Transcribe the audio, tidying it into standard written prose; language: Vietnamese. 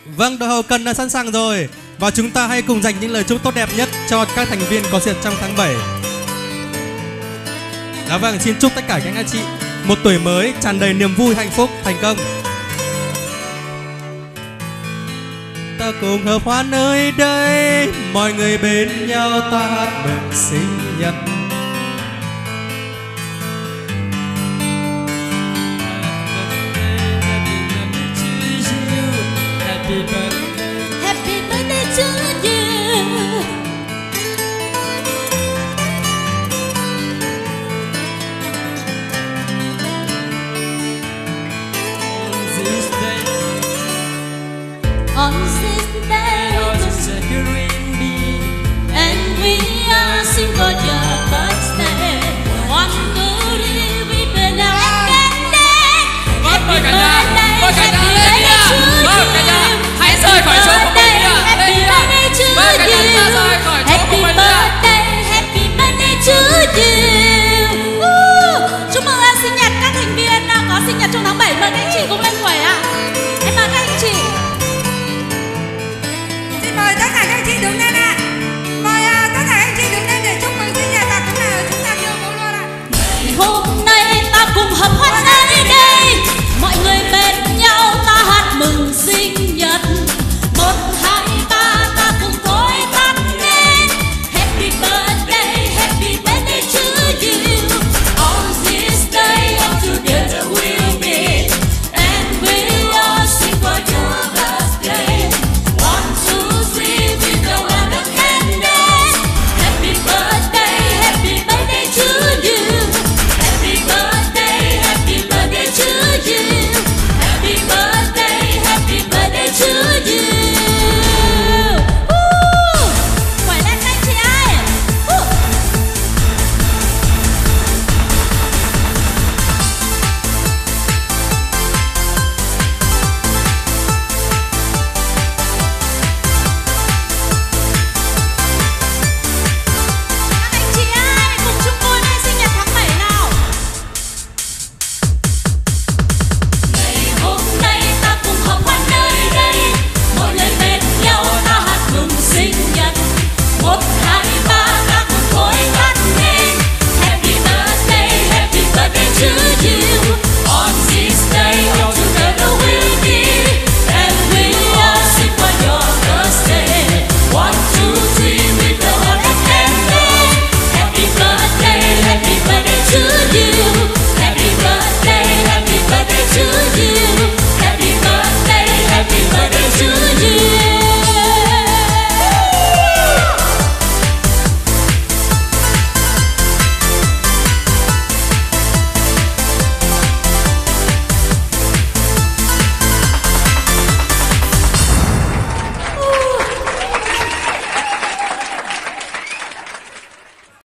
Vâng, đội hậu cần đã sẵn sàng rồi. Và chúng ta hãy cùng dành những lời chúc tốt đẹp nhất cho các thành viên có duyệt trong tháng 7. Dạ vâng, xin chúc tất cả các anh chị một tuổi mới tràn đầy niềm vui, hạnh phúc, thành công. Ta cùng hợp hoa nơi đây, mọi người bên nhau ta hát mừng sinh nhật. Happy birthday to you. On this day, I was a secretary.